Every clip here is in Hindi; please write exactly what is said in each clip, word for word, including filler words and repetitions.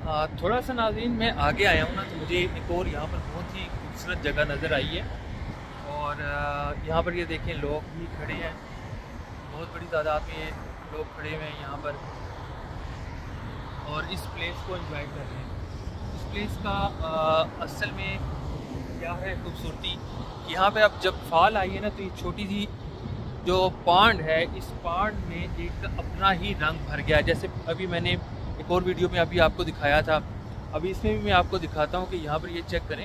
आ, थोड़ा सा नाज़रीन मैं आगे आया हूँ ना, तो मुझे एक और यहाँ पर बहुत ही खूबसूरत जगह नज़र आई है। और यहाँ पर ये देखें, लोग भी खड़े हैं, बहुत बड़ी तादाद में लोग खड़े हुए हैं यहाँ पर और इस प्लेस को एंजॉय कर रहे हैं। इस प्लेस का आ, असल में क्या है खूबसूरती, यहाँ पे अब जब फाल आई है ना, तो ये छोटी सी जो पांड है, इस पांड में एक अपना ही रंग भर गया। जैसे अभी मैंने एक और वीडियो में अभी आपको दिखाया था, अभी इसमें भी मैं आपको दिखाता हूँ कि यहाँ पर ये चेक करें।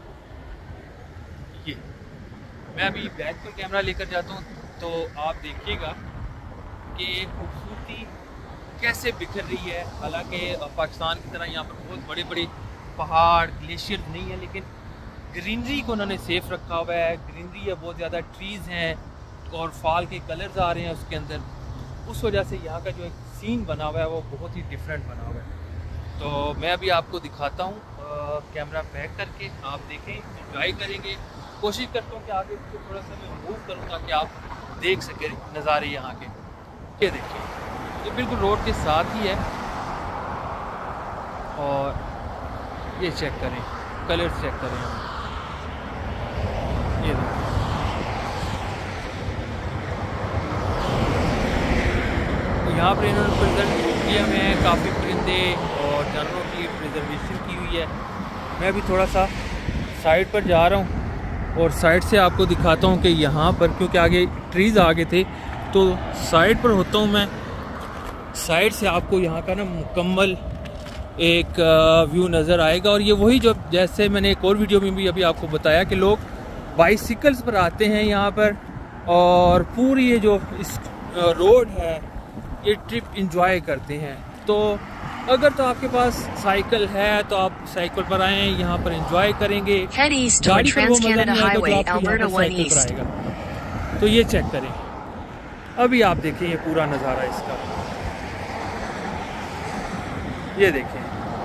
ये मैं अभी बैक पर कैमरा लेकर जाता हूँ तो आप देखिएगा कि खूबसूरती कैसे बिखर रही है। हालांकि पाकिस्तान की तरह यहाँ पर बहुत बड़े बड़े पहाड़, ग्लेशियर नहीं है, लेकिन ग्रीनरी को उन्होंने सेफ रखा हुआ है। ग्रीनरी है, बहुत ज़्यादा ट्रीज़ हैं और फॉल के कलर्स आ रहे हैं उसके अंदर। उस वजह से यहाँ का जो एक सीन बना हुआ है वो बहुत ही डिफरेंट बना हुआ है। तो मैं अभी आपको दिखाता हूँ कैमरा बैक करके, आप देखें, एंजॉय करेंगे। कोशिश करता हूँ कि आगे इसको थोड़ा सा मैं मूव करूँ ताकि आप देख सकें नज़ारे यहाँ के। ये देखिए, ये बिल्कुल रोड के साथ ही है और ये चेक करें, कलर चेक करें हम। ये देखिए, यहाँ पर इन्होंने प्रिजर्व किया हुए हैं काफ़ी परिंदे और जानवरों की प्रिजर्वेशन की हुई है। मैं अभी थोड़ा सा साइड पर जा रहा हूँ और साइड से आपको दिखाता हूँ कि यहाँ पर, क्योंकि आगे ट्रीज़ आगे थे तो साइड पर होता हूँ मैं। साइड से आपको यहाँ का ना मुकम्मल एक व्यू नज़र आएगा। और ये वही जो, जैसे मैंने एक और वीडियो में भी अभी आपको बताया कि लोग बाइसिकल्स पर आते हैं यहाँ पर और पूरी ये जो इस रोड है ये ट्रिप एंजॉय करते हैं। तो अगर तो आपके पास साइकिल है तो आप साइकिल पर आएँ, यहाँ पर एंजॉय करेंगे। गाड़ी पर वो मजा नहीं आएगा तो आपको यहाँ पर साइकिल पर आएगा। तो ये चेक करें, अभी आप देखें ये पूरा नज़ारा इसका, ये देखें।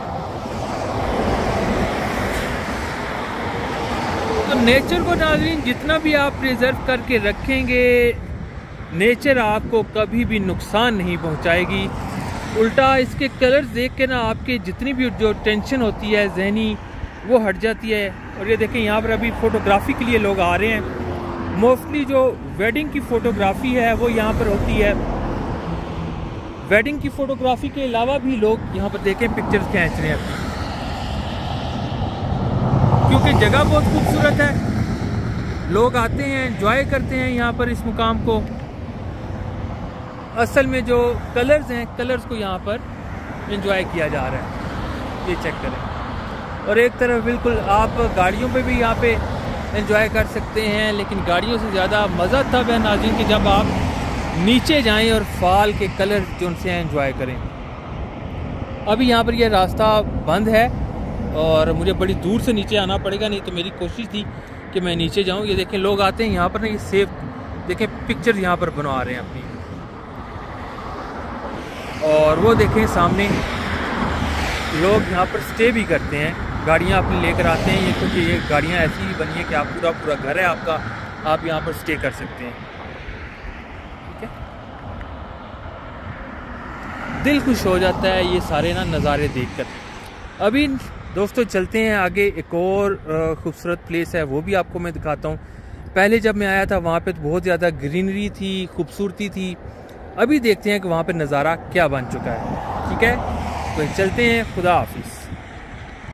तो नेचर को नाज़रीन जितना भी आप प्रिजर्व करके रखेंगे, नेचर आपको कभी भी नुकसान नहीं पहुंचाएगी। उल्टा इसके कलर्स देख के ना आपके जितनी भी जो टेंशन होती है जहनी, वो हट जाती है। और ये देखें, यहाँ पर अभी फ़ोटोग्राफ़ी के लिए लोग आ रहे हैं। मोस्टली जो वेडिंग की फ़ोटोग्राफ़ी है वो यहाँ पर होती है। वेडिंग की फ़ोटोग्राफ़ी के अलावा भी लोग यहाँ पर देखें पिक्चर्स खींच रहे हैं, क्योंकि जगह बहुत खूबसूरत है। लोग आते हैं, एंजॉय करते हैं यहाँ पर इस मुकाम को। असल में जो कलर्स हैं, कलर्स को यहाँ पर एंजॉय किया जा रहा है, ये चेक करें। और एक तरफ बिल्कुल आप गाड़ियों पे भी यहाँ पे एंजॉय कर सकते हैं, लेकिन गाड़ियों से ज़्यादा मज़ा तब है नाज़रीन कि जब आप नीचे जाएं और फाल के कलर जो उनसे एंजॉय करें। अभी यहाँ पर यह रास्ता बंद है और मुझे बड़ी दूर से नीचे आना पड़ेगा, नहीं तो मेरी कोशिश थी कि मैं नीचे जाऊँ। ये देखें, लोग आते हैं यहाँ पर ना, ये सेफ देखें पिक्चर यहाँ पर बनवा रहे हैं अपनी। और वो देखें सामने लोग यहाँ पर स्टे भी करते हैं, गाड़ियाँ अपनी लेकर आते हैं। ये क्योंकि ये गाड़ियाँ ऐसी ही बनी है कि आप पूरा पूरा घर है आपका, आप यहाँ पर स्टे कर सकते हैं। ठीक है, दिल खुश हो जाता है ये सारे ना नज़ारे देखकर। अभी दोस्तों चलते हैं आगे, एक और खूबसूरत प्लेस है वो भी आपको मैं दिखाता हूँ। पहले जब मैं आया था वहाँ पे तो बहुत ज़्यादा ग्रीनरी थी, खूबसूरती थी। अभी देखते हैं कि वहाँ पे नज़ारा क्या बन चुका है। ठीक है, तो चलते हैं। खुदा हाफिज़।